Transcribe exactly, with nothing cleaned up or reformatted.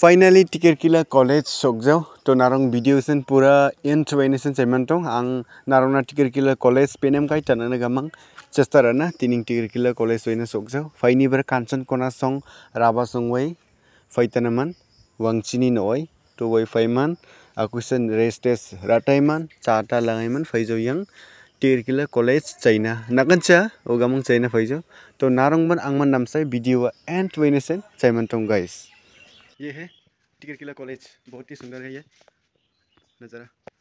Finally टिकिरकिला college सोगजाव तो Narang video सन पूरा इंट्रोवेनेशन सेमेंटों आं नारंगना टिकिरकिला कॉलेज पेनेम काई तनाना गमंग चेस्टाराना तिनिंग टिकिरकिला कॉलेज वेना सोगजाव फाइनी बर कांचन कोना सong राबा song वै फाइतनामान वांगचिनी नोय तो वै फाइमान आकुसन रेस्टेस राटाइमान चाटा लागाइमान फाइजो yang टिकिरकिला कॉलेज चाइना नागंचा ओ गमंग चाइना फाइजो तो नारंगबन आंगमान नामसाय वीडियो एंड वेनेशन चाइमंटों गाइस। ये है टिकिरकिला कॉलेज, बहुत ही सुंदर है ये नज़ारा।